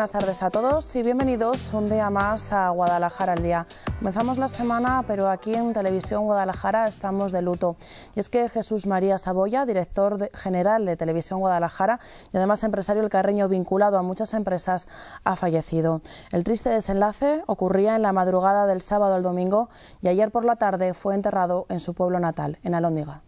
buenas tardes a todos y bienvenidos un día más a Guadalajara al día. Comenzamos la semana, pero aquí en Televisión Guadalajara estamos de luto. Y es que Jesús María Saboya, director general de Televisión Guadalajara y además empresario alcarreño vinculado a muchas empresas, ha fallecido. El triste desenlace ocurría en la madrugada del sábado al domingo y ayer por la tarde fue enterrado en su pueblo natal, en Alhóndiga.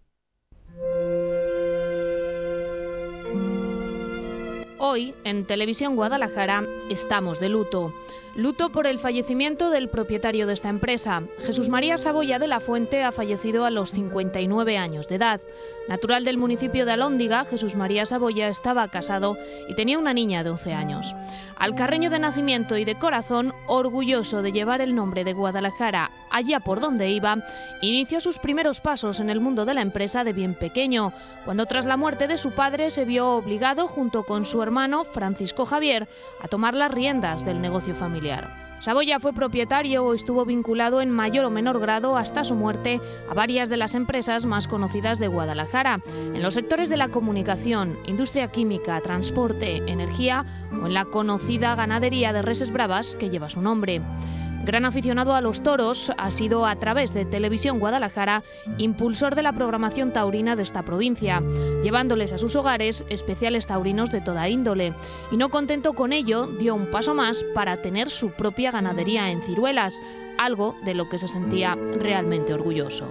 Hoy, en Televisión Guadalajara, estamos de luto. Luto por el fallecimiento del propietario de esta empresa. Jesús María Saboya de la Fuente ha fallecido a los 59 años de edad. Natural del municipio de Alhóndiga, Jesús María Saboya estaba casado y tenía una niña de 11 años. Alcarreño de nacimiento y de corazón, orgulloso de llevar el nombre de Guadalajara allá por donde iba, inició sus primeros pasos en el mundo de la empresa de bien pequeño, cuando tras la muerte de su padre se vio obligado, junto con su hermano Francisco Javier, a tomar las riendas del negocio familiar. Saboya fue propietario o estuvo vinculado en mayor o menor grado hasta su muerte a varias de las empresas más conocidas de Guadalajara, en los sectores de la comunicación, industria química, transporte, energía o en la conocida ganadería de reses bravas que lleva su nombre. Gran aficionado a los toros, ha sido a través de Televisión Guadalajara impulsor de la programación taurina de esta provincia, llevándoles a sus hogares especiales taurinos de toda índole. Y no contento con ello, dio un paso más para tener su propia ganadería en Ciruelas, algo de lo que se sentía realmente orgulloso.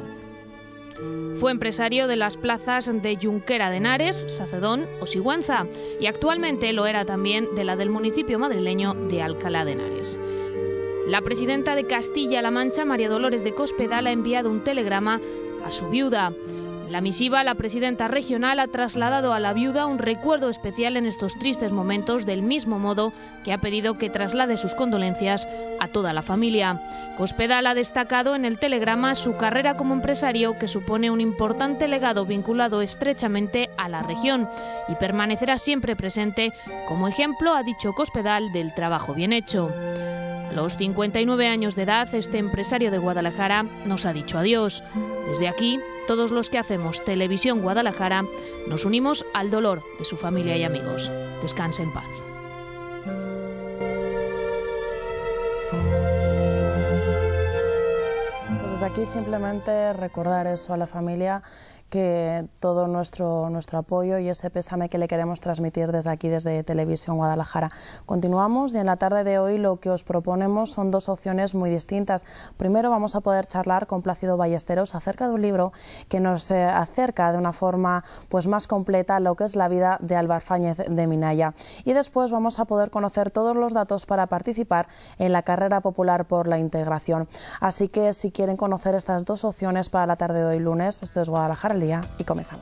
Fue empresario de las plazas de Junquera de Henares, Sacedón o Sigüenza, y actualmente lo era también de la del municipio madrileño de Alcalá de Henares. La presidenta de Castilla-La Mancha, María Dolores de Cospedal, ha enviado un telegrama a su viuda. En la misiva, la presidenta regional ha trasladado a la viuda un recuerdo especial en estos tristes momentos, del mismo modo que ha pedido que traslade sus condolencias a toda la familia. Cospedal ha destacado en el telegrama su carrera como empresario, que supone un importante legado vinculado estrechamente a la región y permanecerá siempre presente como ejemplo, ha dicho Cospedal, del trabajo bien hecho. A los 59 años de edad, este empresario de Guadalajara nos ha dicho adiós. Desde aquí, todos los que hacemos Televisión Guadalajara nos unimos al dolor de su familia y amigos. Descanse en paz. Pues desde aquí simplemente recordar eso a la familia, que todo nuestro apoyo y ese pésame que le queremos transmitir desde aquí, desde Televisión Guadalajara. Continuamos y en la tarde de hoy lo que os proponemos son dos opciones muy distintas. Primero vamos a poder charlar con Plácido Ballesteros acerca de un libro que nos acerca de una forma pues más completa a lo que es la vida de Álvar Fáñez de Minaya. Y después vamos a poder conocer todos los datos para participar en la carrera popular por la integración. Así que si quieren conocer estas dos opciones para la tarde de hoy lunes, esto es Guadalajara al día y comenzamos.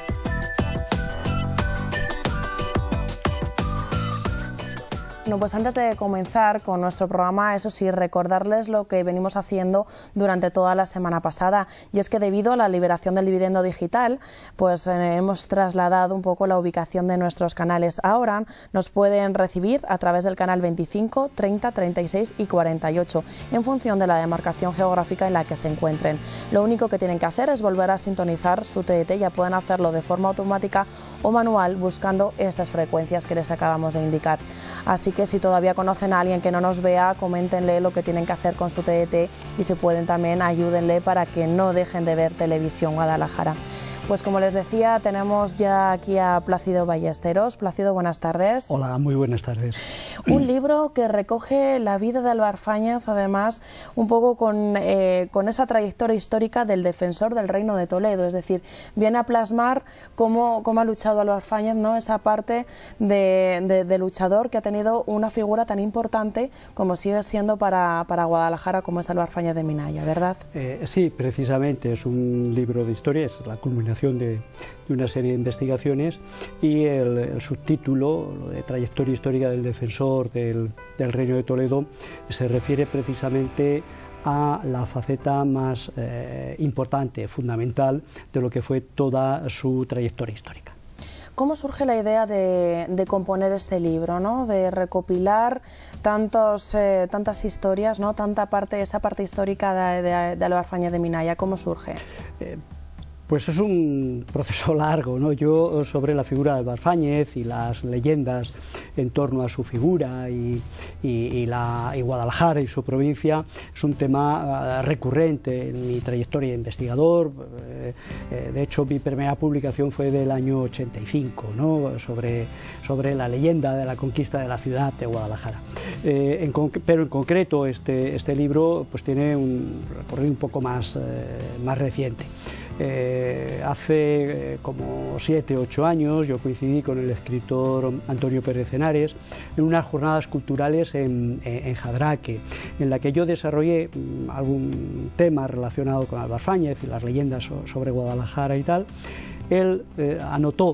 Bueno, pues antes de comenzar con nuestro programa, eso sí, recordarles lo que venimos haciendo durante toda la semana pasada, y es que debido a la liberación del dividendo digital, pues hemos trasladado un poco la ubicación de nuestros canales. Ahora nos pueden recibir a través del canal 25, 30, 36 y 48, en función de la demarcación geográfica en la que se encuentren. Lo único que tienen que hacer es volver a sintonizar su TDT, ya pueden hacerlo de forma automática o manual buscando estas frecuencias que les acabamos de indicar. Así que si todavía conocen a alguien que no nos vea, coméntenle lo que tienen que hacer con su TDT y si pueden también ayúdenle para que no dejen de ver Televisión Guadalajara. Pues como les decía, tenemos ya aquí a Plácido Ballesteros. Plácido, buenas tardes. Hola, muy buenas tardes. Un libro que recoge la vida de Álvar Fáñez, además, un poco con esa trayectoria histórica del defensor del Reino de Toledo, es decir, viene a plasmar cómo ha luchado Álvar Fáñez, ¿no? Esa parte de luchador que ha tenido una figura tan importante como sigue siendo para Guadalajara, como es Álvar Fáñez de Minaya, ¿verdad? Sí, precisamente, es un libro de historia, es la culminación de una serie de investigaciones, y el subtítulo, lo de trayectoria histórica del defensor del Reino de Toledo, se refiere precisamente a la faceta más importante, fundamental, de lo que fue toda su trayectoria histórica. ¿Cómo surge la idea de componer este libro, ¿no? De recopilar tantas historias, ¿no? Esa parte histórica de Álvar Fáñez de Minaya? ¿Cómo surge? Pues es un proceso largo, ¿no? Yo sobre la figura de Álvar Fáñez y las leyendas en torno a su figura y Guadalajara y su provincia es un tema recurrente en mi trayectoria de investigador. De hecho, mi primera publicación fue del año 85, ¿no? sobre la leyenda de la conquista de la ciudad de Guadalajara. Pero en concreto este libro pues tiene un recorrido un poco más reciente. Hace como 7 u 8 años yo coincidí con el escritor Antonio Pérez Henares en unas jornadas culturales en Jadraque, en la que yo desarrollé algún tema relacionado con Álvar Fáñez y las leyendas sobre Guadalajara y tal. Él anotó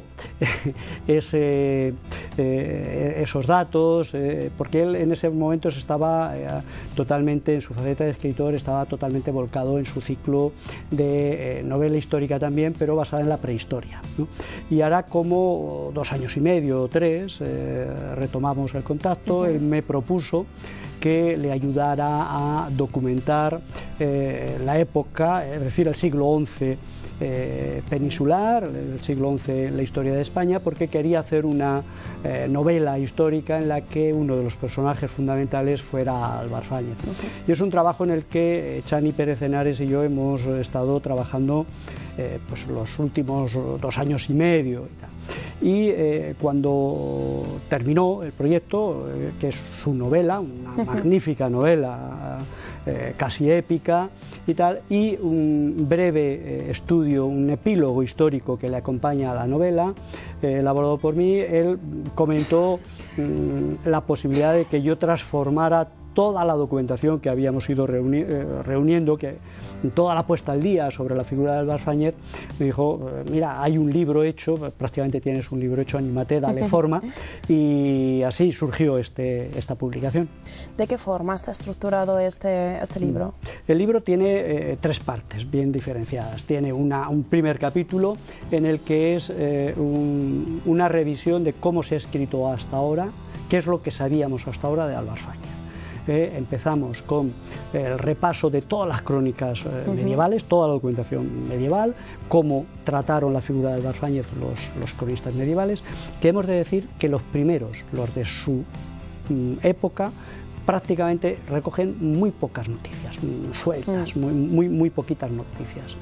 esos datos, porque él en ese momento estaba totalmente, en su faceta de escritor, estaba totalmente volcado en su ciclo de novela histórica también, pero basada en la prehistoria, ¿no? Y ahora como 2 años y medio o 3 retomamos el contacto. Él me propuso que le ayudara a documentar la época, es decir, el siglo XI peninsular, el siglo XI la historia de España, porque quería hacer una novela histórica en la que uno de los personajes fundamentales fuera Álvar Fáñez. Y es un trabajo en el que Chani Pérez Henares y yo hemos estado trabajando pues los últimos 2 años y medio y tal. Y cuando terminó el proyecto, que es su novela, una magnífica novela, casi épica y tal, y un breve estudio, un epílogo histórico que le acompaña a la novela, elaborado por mí, él comentó la posibilidad de que yo transformara toda la documentación que habíamos ido reuniendo, que toda la puesta al día sobre la figura de Álvar Fáñez. Me dijo, mira, hay un libro hecho, prácticamente tienes un libro hecho, anímate, dale forma, y así surgió esta publicación. ¿De qué forma está estructurado este libro? El libro tiene 3 partes bien diferenciadas. Tiene un primer capítulo en el que es una revisión de cómo se ha escrito hasta ahora, qué es lo que sabíamos hasta ahora de Álvar Fáñez. Empezamos con el repaso de todas las crónicas medievales, toda la documentación medieval, cómo trataron la figura de Álvar Fáñez los cronistas medievales, que hemos de decir que los primeros, los de su época, prácticamente recogen muy pocas noticias, sueltas, muy poquitas noticias.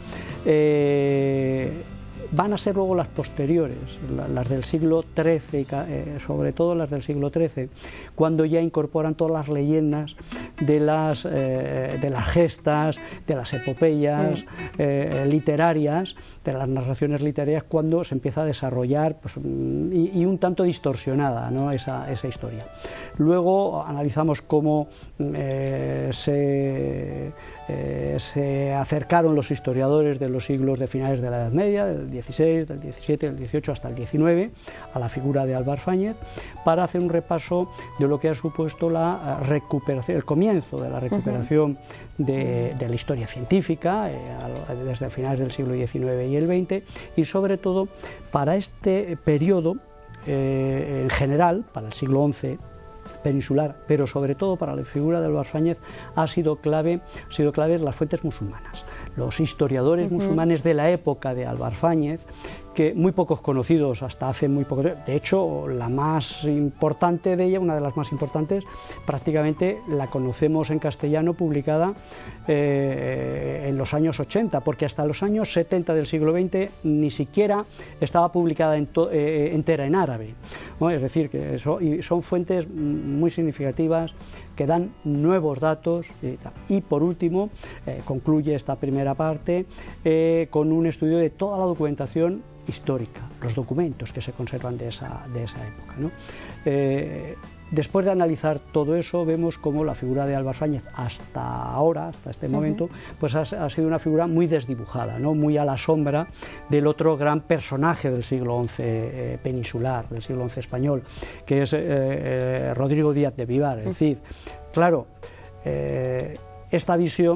Van a ser luego las posteriores, las del siglo XIII, sobre todo las del siglo XIII, cuando ya incorporan todas las leyendas de las gestas, de las epopeyas literarias, de las narraciones literarias, cuando se empieza a desarrollar pues, y un tanto distorsionada, ¿no? esa historia. Luego analizamos cómo se acercaron los historiadores de los siglos de finales de la Edad Media, del XVI, del XVII, del XVIII hasta el XIX, a la figura de Álvar Fáñez, para hacer un repaso de lo que ha supuesto la recuperación, el comienzo de la recuperación de la historia científica, desde finales del siglo XIX y el XX, y sobre todo para este periodo, en general, para el siglo XI, peninsular, pero sobre todo para la figura de Álvar Fáñez ha sido clave las fuentes musulmanas. Los historiadores musulmanes de la época de Álvar Fáñez, que muy pocos conocidos hasta hace muy poco, de hecho la más importante de ella, una de las más importantes, prácticamente la conocemos en castellano publicada en los años 80, porque hasta los años 70 del siglo XX ni siquiera estaba publicada entera en árabe, ¿no? Es decir, que son fuentes muy significativas que dan nuevos datos y por último concluye esta primera parte con un estudio de toda la documentación histórica, los documentos que se conservan de esa época, ¿no? Después de analizar todo eso, vemos cómo la figura de Álvar Fáñez hasta ahora, hasta este momento, pues ha sido una figura muy desdibujada, ¿no? Muy a la sombra del otro gran personaje del siglo XI peninsular, del siglo XI español, que es Rodrigo Díaz de Vivar, el Cid. Claro, esta visión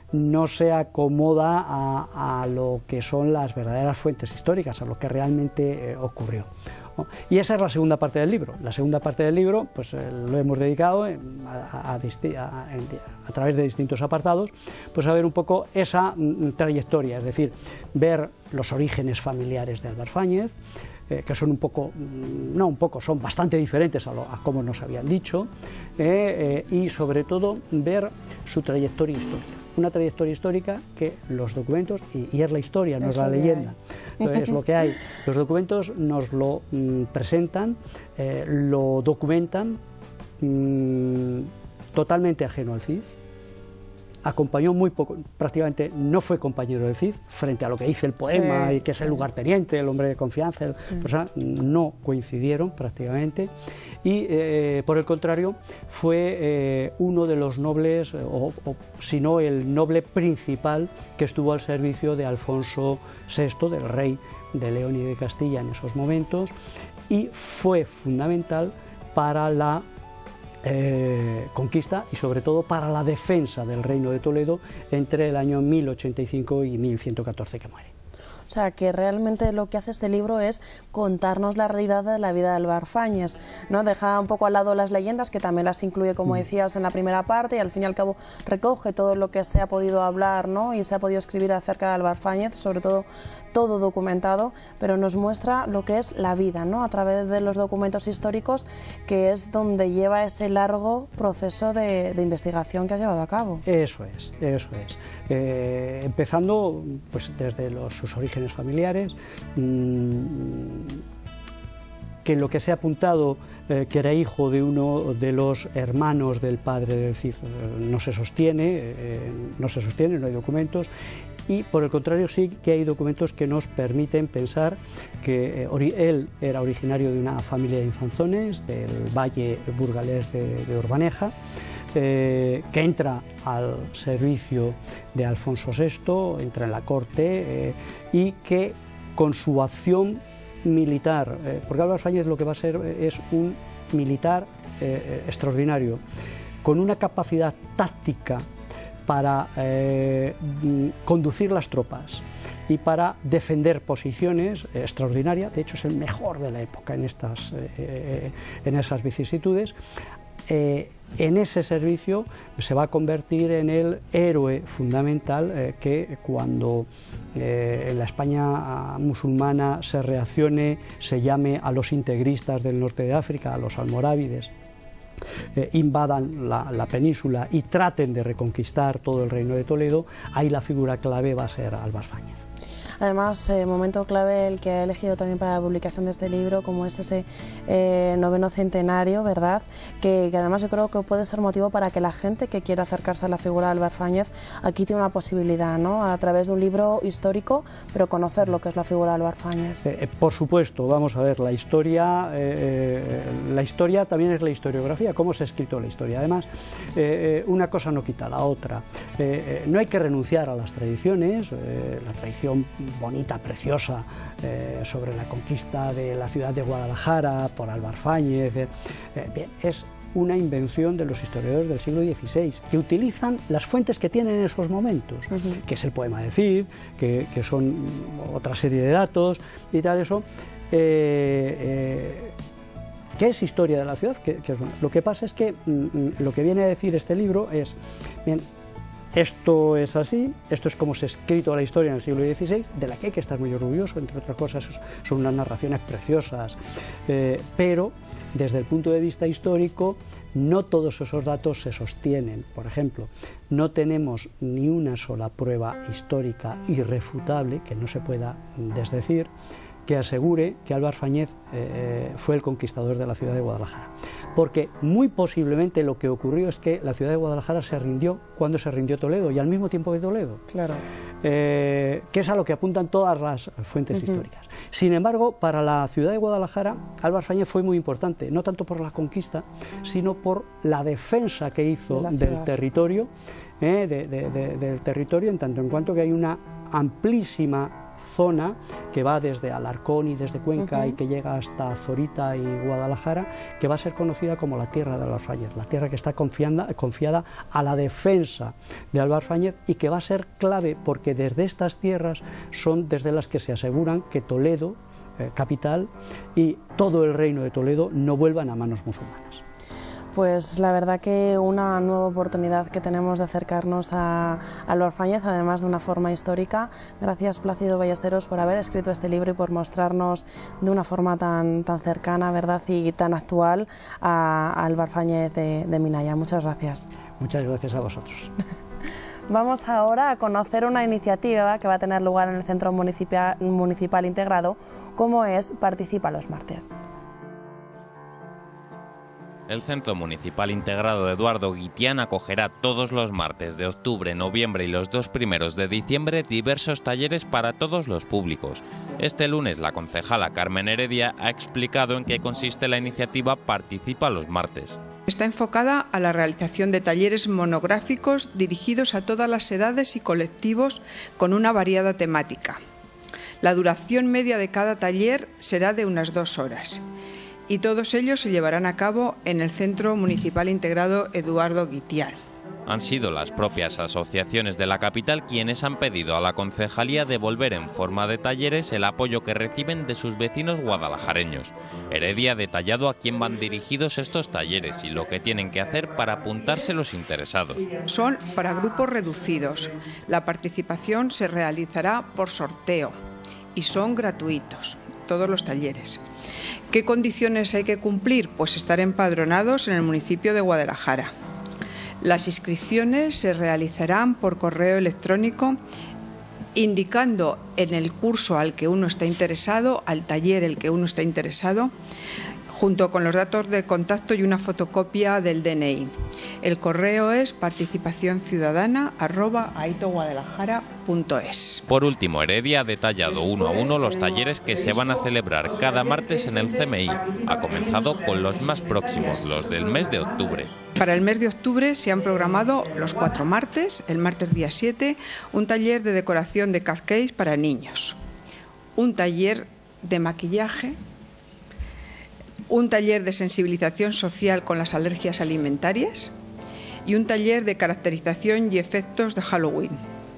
no se acomoda a lo que son las verdaderas fuentes históricas, a lo que realmente ocurrió. Y esa es la segunda parte del libro. La segunda parte del libro pues, lo hemos dedicado a través de distintos apartados, pues a ver un poco esa trayectoria, es decir, ver los orígenes familiares de Álvar Fáñez, que son son bastante diferentes a como nos habían dicho, y sobre todo ver su trayectoria histórica. Una trayectoria histórica que los documentos, y es la historia, no es la leyenda, es lo que hay. Los documentos nos lo presentan, lo documentan totalmente ajeno al Cid. Acompañó muy poco, prácticamente no fue compañero del Cid, frente a lo que dice el poema, sí, y que es el lugarteniente, el hombre de confianza, no coincidieron prácticamente, y por el contrario fue uno de los nobles, si no el noble principal, que estuvo al servicio de Alfonso VI, del rey de León y de Castilla en esos momentos, y fue fundamental para la conquista y sobre todo para la defensa del Reino de Toledo entre el año 1085 y 1114 que muere. O sea, que realmente lo que hace este libro es contarnos la realidad de la vida de Álvar Fáñez, ¿no? Deja un poco al lado las leyendas, que también las incluye, como decías, en la primera parte, y al fin y al cabo recoge todo lo que se ha podido hablar, ¿no? Y se ha podido escribir acerca de Álvar Fáñez, sobre todo todo documentado, pero nos muestra lo que es la vida, ¿no? A través de los documentos históricos, que es donde lleva ese largo proceso de investigación que ha llevado a cabo. Eso es. Empezando pues, desde sus orígenes familiares, que lo que se ha apuntado que era hijo de uno de los hermanos del padre del Cid no se sostiene, no hay documentos, y por el contrario sí que hay documentos que nos permiten pensar que él era originario de una familia de infanzones del valle burgalés de Urbaneja, que entra al servicio de Alfonso VI, entra en la corte, y que con su acción militar, porque Álvar Fáñez lo que va a ser es un militar extraordinario, con una capacidad táctica para conducir las tropas y para defender posiciones extraordinaria. De hecho es el mejor de la época en esas vicisitudes. En ese servicio se va a convertir en el héroe fundamental que cuando en la España musulmana se reaccione, se llame a los integristas del norte de África, a los almorávides, invadan la península y traten de reconquistar todo el reino de Toledo, ahí la figura clave va a ser Álvar Fáñez. Además, momento clave el que ha elegido también para la publicación de este libro, como es ese 9º centenario, ¿verdad? Que además yo creo que puede ser motivo para que la gente que quiera acercarse a la figura de Álvar Fáñez aquí tiene una posibilidad, ¿no? A través de un libro histórico, pero conocer lo que es la figura de Álvar Fáñez. Por supuesto, vamos a ver, la historia también es la historiografía, cómo se ha escrito la historia. Además, una cosa no quita la otra. No hay que renunciar a las tradiciones, la tradición bonita, preciosa, sobre la conquista de la ciudad de Guadalajara por Álvar Fáñez. Bien, es una invención de los historiadores del siglo XVI, que utilizan las fuentes que tienen en esos momentos, que es el poema de Cid, que son otra serie de datos y tal, eso. ¿Qué es historia de la ciudad? Que es bueno. Lo que pasa es que lo que viene a decir este libro es, bien, esto es así, esto es como se ha escrito la historia en el siglo XVI, de la que hay que estar muy orgulloso, entre otras cosas, son unas narraciones preciosas, pero desde el punto de vista histórico no todos esos datos se sostienen. Por ejemplo, no tenemos ni una sola prueba histórica irrefutable, que no se pueda desdecir, que asegure que Álvar Fáñez fue el conquistador de la ciudad de Guadalajara. Porque muy posiblemente lo que ocurrió es que la ciudad de Guadalajara se rindió cuando se rindió Toledo, y al mismo tiempo que Toledo. Claro. Que es a lo que apuntan todas las fuentes históricas. Sin embargo, para la ciudad de Guadalajara, Álvar Fáñez fue muy importante, no tanto por la conquista, sino por la defensa que hizo del territorio, en tanto en cuanto que hay una amplísima zona que va desde Alarcón y desde Cuenca y que llega hasta Zorita y Guadalajara, que va a ser conocida como la tierra de Álvar Fáñez, la tierra que está confiada a la defensa de Álvar Fáñez y que va a ser clave porque desde estas tierras son desde las que se aseguran que Toledo, capital, y todo el reino de Toledo no vuelvan a manos musulmanas. Pues la verdad que una nueva oportunidad que tenemos de acercarnos a Álvar Fáñez, además de una forma histórica. Gracias, Plácido Ballesteros, por haber escrito este libro y por mostrarnos de una forma tan cercana, ¿verdad?, y tan actual a Álvar Fáñez de Minaya. Muchas gracias. Muchas gracias a vosotros. Vamos ahora a conocer una iniciativa que va a tener lugar en el Centro Municipal Integrado, como es Participa los martes. El Centro Municipal Integrado de Eduardo Guitián acogerá todos los martes de octubre, noviembre y los 2 primeros de diciembre diversos talleres para todos los públicos. Este lunes la concejala Carmen Heredia ha explicado en qué consiste la iniciativa Participa los martes. Está enfocada a la realización de talleres monográficos dirigidos a todas las edades y colectivos con una variada temática. La duración media de cada taller será de unas 2 horas. Y todos ellos se llevarán a cabo en el Centro Municipal Integrado Eduardo Guitián. Han sido las propias asociaciones de la capital quienes han pedido a la concejalía devolver en forma de talleres el apoyo que reciben de sus vecinos guadalajareños. Heredia ha detallado a quién van dirigidos estos talleres y lo que tienen que hacer para apuntarse los interesados. Son para grupos reducidos. La participación se realizará por sorteo y son gratuitos, todos los talleres. ¿Qué condiciones hay que cumplir? Pues estar empadronados en el municipio de Guadalajara. Las inscripciones se realizarán por correo electrónico indicando en el curso al que uno está interesado, al taller el que uno está interesado, junto con los datos de contacto y una fotocopia del DNI. El correo es participacionciudadana@aitoguadalajara.es. Por último, Heredia ha detallado uno a uno los talleres que se van a celebrar cada martes en el CMI. Ha comenzado con los más próximos, los del mes de octubre. Para el mes de octubre se han programado los 4 martes, el martes día 7, un taller de decoración de cupcakes para niños, un taller de maquillaje, un taller de sensibilización social con las alergias alimentarias y un taller de caracterización y efectos de Halloween.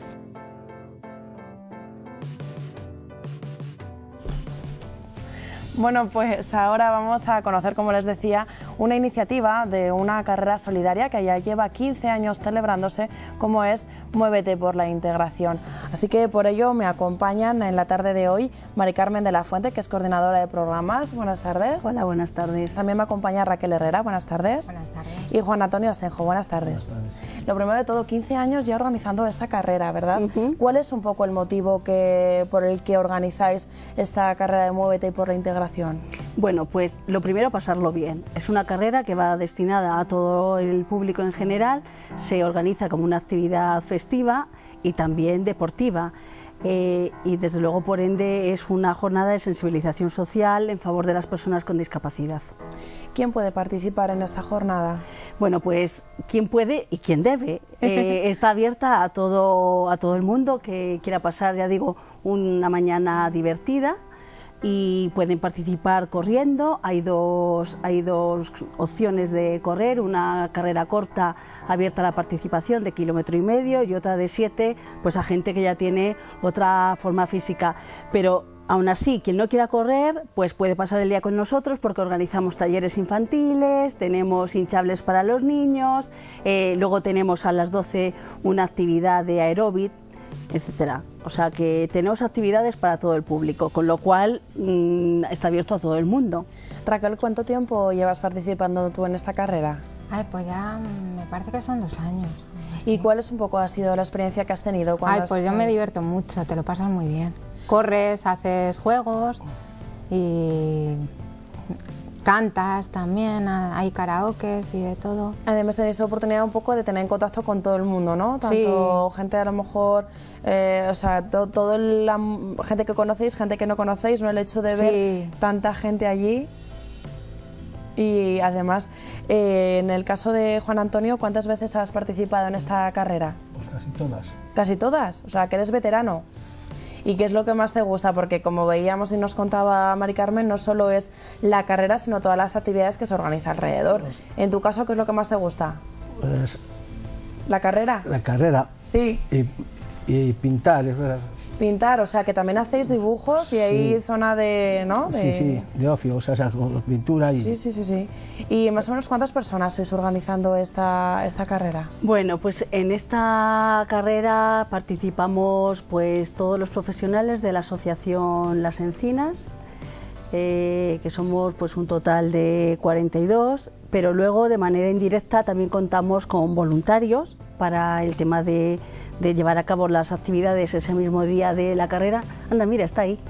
Bueno, pues ahora vamos a conocer, como les decía, una iniciativa de una carrera solidaria que ya lleva 15 años celebrándose, como es Muévete por la Integración. Así que por ello me acompañan en la tarde de hoy Mari Carmen de la Fuente, que es coordinadora de programas. Buenas tardes. Hola, buenas tardes. También me acompaña Raquel Herrera. Buenas tardes. Buenas tardes. Y Juan Antonio Asenjo. Buenas tardes. Buenas tardes. Lo primero de todo, 15 años ya organizando esta carrera, ¿verdad? ¿Cuál es un poco el motivo por el que organizáis esta carrera de Muévete por la Integración? Bueno, pues lo primero, pasarlo bien. Es una carrera que va destinada a todo el público en general, se organiza como una actividad festiva y también deportiva. Y desde luego, por ende, es una jornada de sensibilización social en favor de las personas con discapacidad. ¿Quién puede participar en esta jornada? Bueno, pues quién puede y quién debe. Está abierta a todo el mundo que quiera pasar, ya digo, una mañana divertida. Y pueden participar corriendo. Hay dos opciones de correr, una carrera corta abierta a la participación de 1,5 kilómetros y otra de 7, pues a gente que ya tiene otra forma física. Pero aún así, quien no quiera correr, pues puede pasar el día con nosotros porque organizamos talleres infantiles, tenemos hinchables para los niños, luego tenemos a las 12 una actividad de aeróbic, etcétera. O sea que tenemos actividades para todo el público, con lo cual está abierto a todo el mundo. Raquel, ¿cuánto tiempo llevas participando tú en esta carrera? Ay, pues ya me parece que son 2 años. ¿Y cuál es un poco ha sido la experiencia que has tenido? Ay, pues yo me divierto mucho, te lo pasas muy bien. Corres, haces juegos y cantas también, hay karaokes y de todo. Además tenéis la oportunidad un poco de tener en contacto con todo el mundo, ¿no? Tanto sí. Gente a lo mejor, o sea, toda la gente que conocéis, gente que no conocéis, ¿no? El hecho de ver tanta gente allí. Y además, en el caso de Juan Antonio, ¿cuántas veces has participado en esta carrera? Pues casi todas. ¿Casi todas? O sea, que eres veterano. ¿Y qué es lo que más te gusta? Porque como veíamos y nos contaba Mari Carmen, no solo es la carrera, sino todas las actividades que se organizan alrededor. En tu caso, ¿qué es lo que más te gusta? Pues, ¿la carrera? La carrera. Sí. Y pintar, es verdad. Pintar, o sea, que también hacéis dibujos y hay zona de, ¿no? Sí, de ocio, o sea, con pintura y... Sí. ¿Y más o menos cuántas personas sois organizando esta carrera? Bueno, pues en esta carrera participamos pues todos los profesionales de la asociación Las Encinas, que somos pues un total de 42, pero luego de manera indirecta también contamos con voluntarios para el tema de llevar a cabo las actividades ese mismo día de la carrera. Anda, mira, está ahí.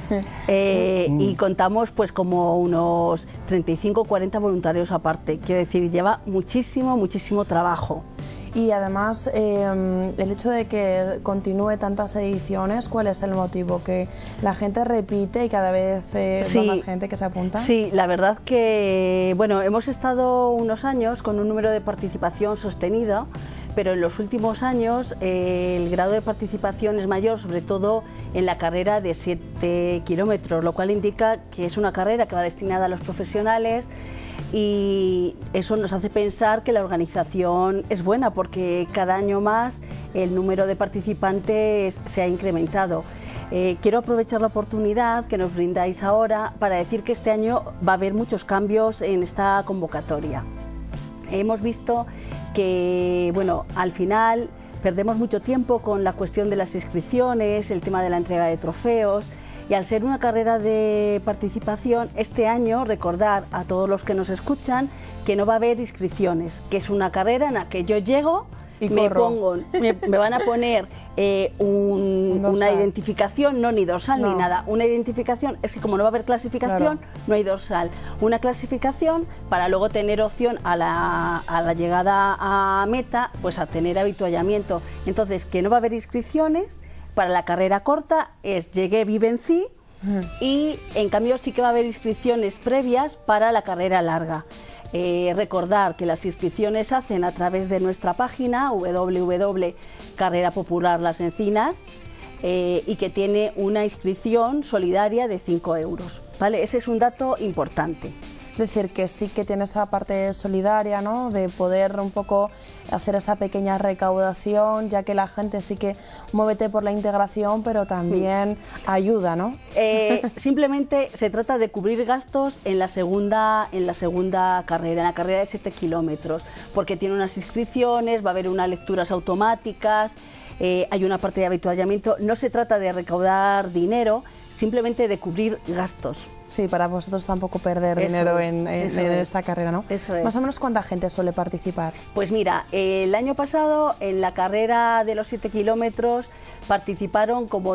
Y contamos pues como unos 35 o 40 voluntarios aparte. Quiero decir, lleva muchísimo trabajo. Y además, el hecho de que continúe tantas ediciones, ¿cuál es el motivo? ¿Que la gente repite y cada vez va más gente que se apunta? Sí, la verdad que, bueno, hemos estado unos años con un número de participación sostenido, pero en los últimos años el grado de participación es mayor, sobre todo en la carrera de 7 kilómetros, lo cual indica que es una carrera que va destinada a los profesionales, y eso nos hace pensar que la organización es buena, porque cada año más el número de participantes se ha incrementado. Quiero aprovechar la oportunidad que nos brindáis ahora para decir que este año va a haber muchos cambios en esta convocatoria. Hemos visto que, bueno, al final perdemos mucho tiempo con la cuestión de las inscripciones, el tema de la entrega de trofeos, y al ser una carrera de participación, este año recordar a todos los que nos escuchan que no va a haber inscripciones, que es una carrera en la que yo llego, me van a poner una identificación, no ni dorsal ni nada, una identificación, es que como no va a haber clasificación, no hay dorsal, una clasificación para luego tener opción a la llegada a meta, pues a tener habituallamiento. Entonces, que no va a haber inscripciones. Para la carrera corta es llegué, vivencí, y en cambio sí que va a haber inscripciones previas para la carrera larga. Recordar que las inscripciones se hacen a través de nuestra página www.Carrera Popular Las Encinas, y que tiene una inscripción solidaria de 5 euros, ¿vale? Ese es un dato importante. Es decir, que sí que tiene esa parte solidaria, ¿no?, de poder un poco hacer esa pequeña recaudación, ya que la gente sí que muévete por la integración, pero también ayuda, ¿no? Simplemente se trata de cubrir gastos en la segunda carrera, en la carrera de 7 kilómetros, porque tiene unas inscripciones, va a haber unas lecturas automáticas, hay una parte de habituallamiento. No se trata de recaudar dinero, simplemente de cubrir gastos. Sí, para vosotros tampoco perder dinero en esta carrera, ¿no? Eso es. Más o menos, ¿cuánta gente suele participar? Pues mira, el año pasado en la carrera de los 7 kilómetros participaron como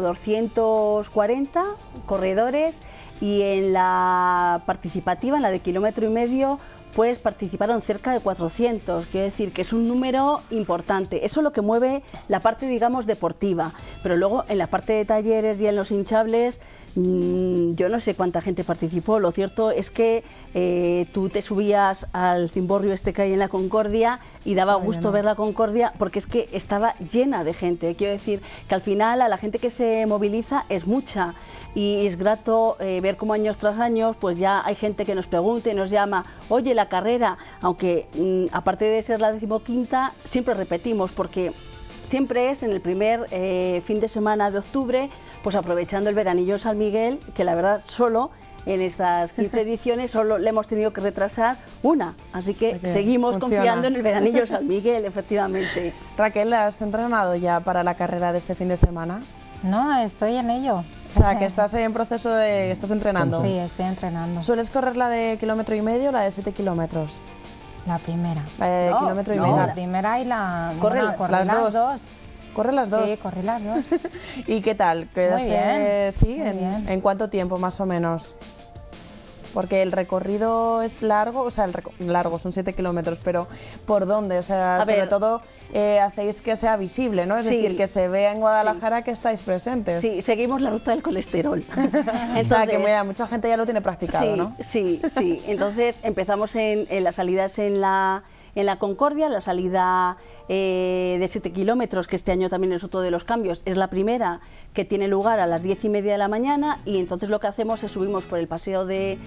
240 corredores, y en la participativa, en la de 1,5 kilómetros, pues participaron cerca de 400, quiero decir que es un número importante. Eso es lo que mueve la parte, digamos, deportiva, pero luego en la parte de talleres y en los hinchables, yo no sé cuánta gente participó. Lo cierto es que tú te subías al cimborrio este que hay en la Concordia y daba gusto ver la Concordia, porque es que estaba llena de gente. Quiero decir que al final a la gente que se moviliza es mucha, y es grato ver cómo años tras años pues ya hay gente que nos pregunta y nos llama: oye, la carrera, aunque aparte de ser la 15ª, siempre repetimos, porque siempre es en el primer fin de semana de octubre, pues aprovechando el veranillo San Miguel, que la verdad solo en estas 15 ediciones solo le hemos tenido que retrasar una, así que seguimos confiando en el veranillo San Miguel, efectivamente. Raquel, ¿has entrenado ya para la carrera de este fin de semana? No, estoy en ello. O sea, que estás en proceso de... ¿Estás entrenando? Sí, estoy entrenando. ¿Sueles correr la de 1,5 kilómetros o la de 7 kilómetros? La primera. La de 1,5 kilómetros. La primera y la... Corre las dos. ¿Corre las dos? Sí, corrí las dos. ¿Y qué tal? Muy bien. ¿Sí? Muy bien. ¿En cuánto tiempo más o menos? Porque el recorrido es largo, o sea, largo, son 7 kilómetros, pero ¿por dónde? O sea, sobre todo hacéis que sea visible, ¿no? Es decir, que se vea en Guadalajara que estáis presentes. Sí, seguimos la ruta del colesterol. Entonces, o sea, que mucha gente ya lo tiene practicado, ¿no? Sí. Entonces empezamos en las salidas en la En la Concordia, la salida de 7 kilómetros, que este año también es otro de los cambios, es la primera, que tiene lugar a las 10:30 de la mañana, y entonces lo que hacemos es subimos por el paseo de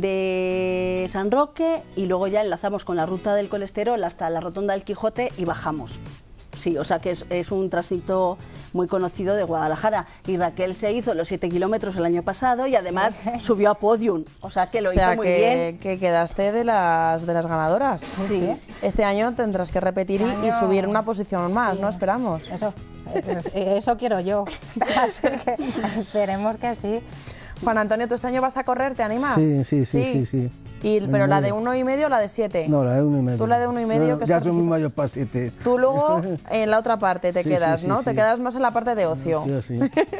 San Roque y luego ya enlazamos con la ruta del colesterol hasta la rotonda del Quijote y bajamos. Sí, o sea que es un tránsito muy conocido de Guadalajara, y Raquel se hizo los 7 kilómetros el año pasado y además subió a podium, o sea que lo hizo muy bien. Que quedaste de las ganadoras. Sí. Este año tendrás que repetir y subir una posición más, ¿no? Esperamos. Eso quiero yo, así que esperemos que sí. Juan Antonio, ¿tú este año vas a correr? ¿Te animas? Sí. ¿Pero la de 1,5 o la de 7? No, la de 1,5. Tú la de 1,5, que ya soy muy mayor para 7. Tú luego en la otra parte te quedas, ¿no? Te quedas más en la parte de ocio. Sí.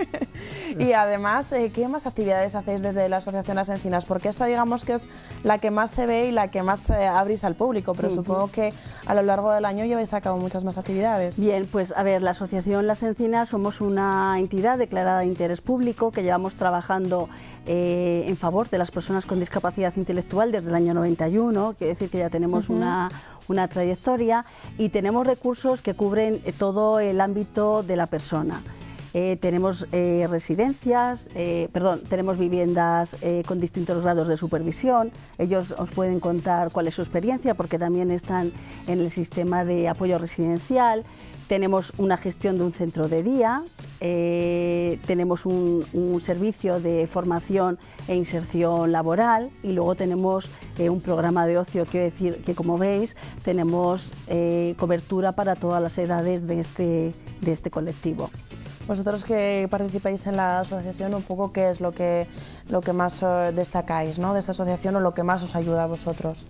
Y además, ¿qué más actividades hacéis desde la Asociación Las Encinas? Porque esta, digamos, que es la que más se ve y la que más abrís al público, pero supongo que a lo largo del año lleváis a cabo muchas más actividades. Bien, pues a ver, la Asociación Las Encinas somos una entidad declarada de interés público que llevamos trabajando en favor de las personas con discapacidad intelectual desde el año 91, quiere decir que ya tenemos una trayectoria, y tenemos recursos que cubren todo el ámbito de la persona. Tenemos residencias, tenemos viviendas con distintos grados de supervisión. Ellos os pueden contar cuál es su experiencia porque también están en el sistema de apoyo residencial. Tenemos una gestión de un centro de día, tenemos un servicio de formación e inserción laboral, y luego tenemos un programa de ocio. Quiero decir que, como veis, tenemos cobertura para todas las edades de este colectivo. Vosotros que participáis en la asociación, un poco, ¿qué es lo que más destacáis, ¿no?, de esta asociación, o lo que más os ayuda a vosotros?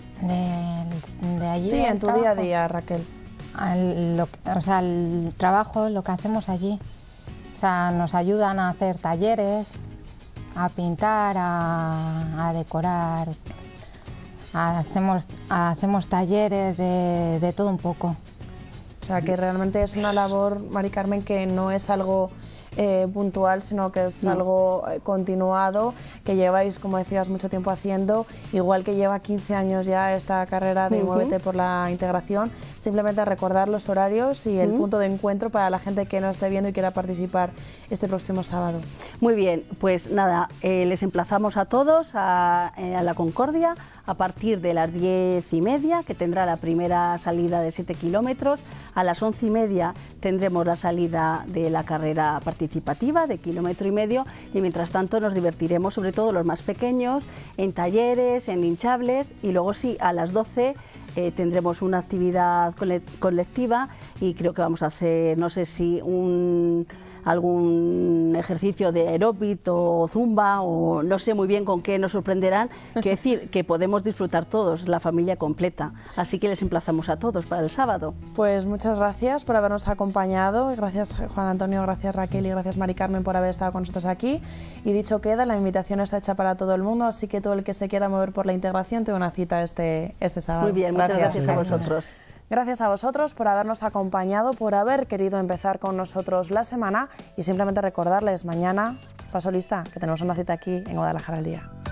¿De allí? Sí, en tu día a día, Raquel. El trabajo, lo que hacemos allí. O sea, nos ayudan a hacer talleres, a pintar, a decorar. Hacemos talleres de todo un poco. O sea, que realmente es una labor, Mari Carmen, que no es algo puntual, sino que es algo continuado, que lleváis, como decías, mucho tiempo haciendo, igual que lleva 15 años ya esta carrera de Muévete por la Integración. Simplemente recordar los horarios y el punto de encuentro para la gente que nos esté viendo y quiera participar este próximo sábado. Muy bien, pues nada, les emplazamos a todos a la Concordia a partir de las 10:30, que tendrá la primera salida de 7 kilómetros. A las 11:30 tendremos la salida de la carrera participativa de 1,5 kilómetros, y mientras tanto nos divertiremos, sobre todo los más pequeños, en talleres, en hinchables, y luego sí, a las 12 tendremos una actividad colectiva, y creo que vamos a hacer, no sé si algún ejercicio de aeróbico o zumba, o no sé muy bien con qué nos sorprenderán. Quiero decir que podemos disfrutar todos, la familia completa, así que les emplazamos a todos para el sábado. Pues muchas gracias por habernos acompañado, gracias Juan Antonio, gracias Raquel y gracias Mari Carmen por haber estado con nosotros aquí. Y dicho queda, la invitación está hecha para todo el mundo, así que todo el que se quiera mover por la integración tiene una cita este sábado. Muy bien, muchas gracias a vosotros. Gracias a vosotros por habernos acompañado, por haber querido empezar con nosotros la semana, y simplemente recordarles, mañana, paso lista, que tenemos una cita aquí en Guadalajara al Día.